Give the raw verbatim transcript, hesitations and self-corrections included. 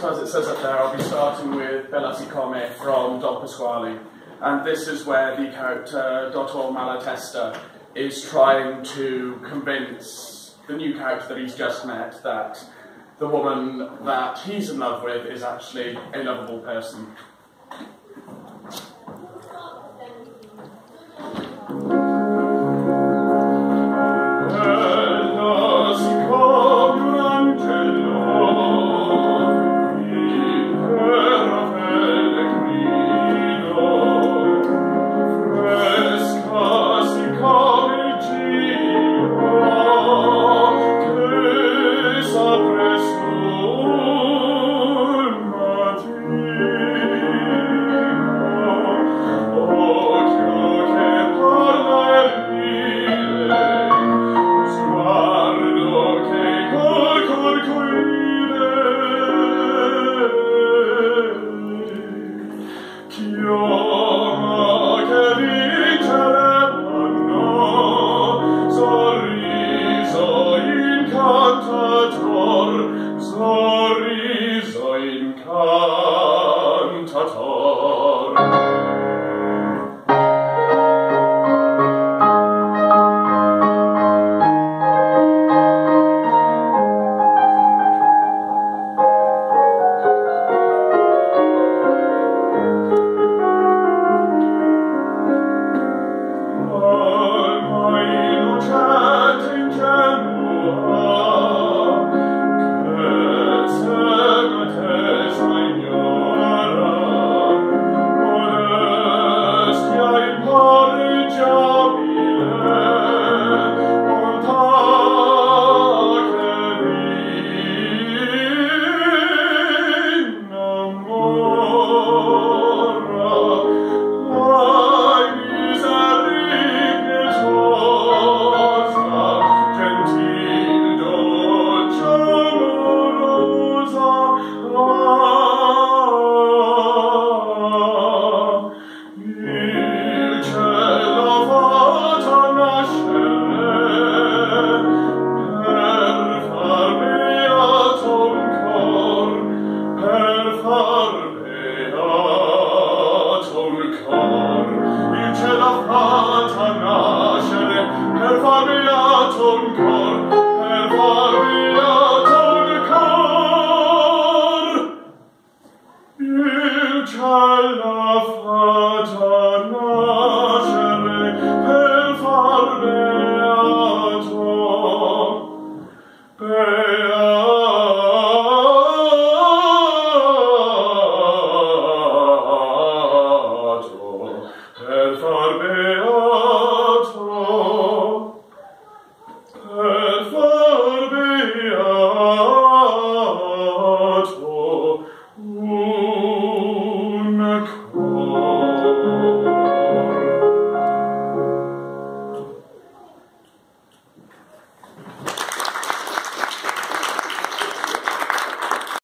as it says up there, I'll be starting with Bella Siccome from Don Pasquale. And this is where the character Doctor Malatesta is trying to convince the new character that he's just met that the woman that he's in love with is actually a lovable person. Ciao.